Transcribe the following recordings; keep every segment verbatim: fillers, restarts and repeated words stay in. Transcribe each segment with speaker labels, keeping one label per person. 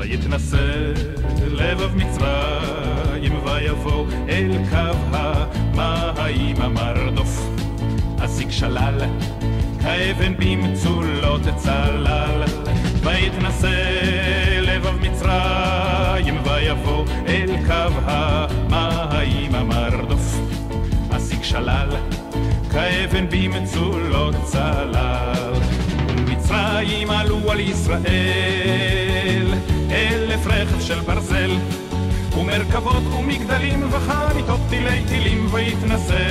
Speaker 1: ויתנסה לבב מצרים ויבוא אל קו המים המרדוף אסיק שלל כאבן במצולות צלל ויתנסה לבב מצרים ויבוא אל קו המים המרדוף אסיק שלל כאבן במצולות צלל ומצרים עלו על ישראל אלף רכב של ברזל ומרכבות ומגדלים וחניתות תילי תילים ויתנסה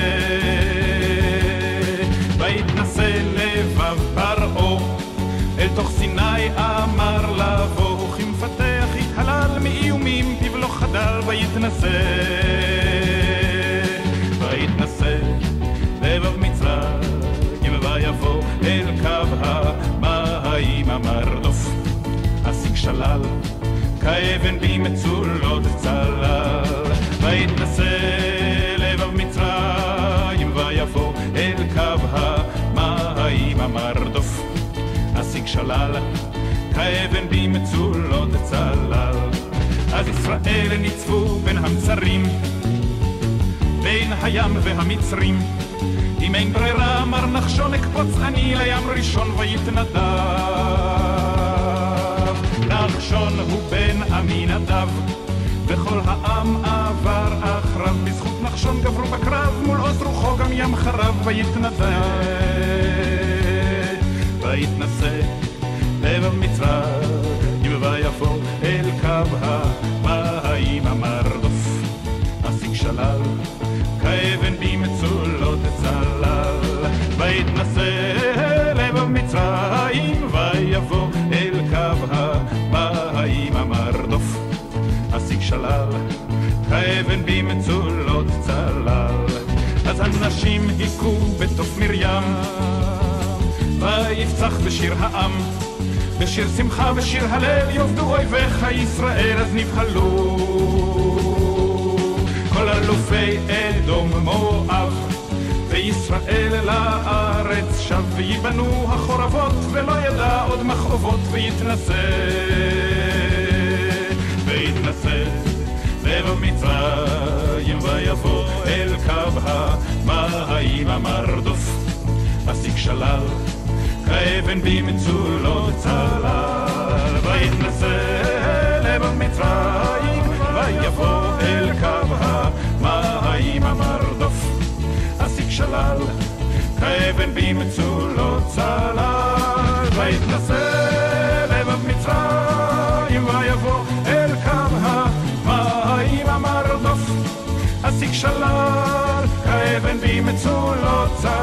Speaker 1: ויתנסה לבב פרעה אל תוך סיני אמר לבוא וכמפתח התהלל מאיומים פיו לא חדל ויתנסה ויתנסה לבב מצרים ויבוא אל קו המים המרדוף אסיק שלל כאבן במצולות צלל ויתנסה לבב מצרים ויבוא אל קו המים המרדוף אסיק שלל כאבן במצולות צלל אז ישראל ניצבו בין המצרים בין הים והמצרים אם אין ברירה אמר נחשון אקפוץ אני לים ראשון ויתנדב נחשון הוא בן עמינדב וכל העם עבר אחריו בזכות נחשון גברו בקרב מול עוז רוחו גם ים חרב ויתנדב ויתנסה לבב מצרים ויבוא אל קו המים המרדוף אסיק שלל כאבן במצולות צלל ויתנסה לבב מצרים ויבוא אל קו המים המרדוף אסיק שלל כאבן במצולות צלל אז הנשים היכו בתוף מרים ויפצח בשיר העם בשיר שמחה ושיר הלל יובדו אויביך ישראל אז נבהלו כל אלופי אדום מואב וישראל אל הארץ שב ויבנו החורבות ולא ידע עוד מכאובות ויתנסה ויתנסה לבב מצרים ויבוא אל קו המים המרדוף אסיק שלל כאבן במצולות צלל ויתנסה לבב מצרים ויבוא אל קו המים המרדוף אסיק שלל כאבן במצולות צלל ויתנסה לבב מצרים ויבוא אל קו המים המרדוף אסיק שלל כאבן במצולות צלל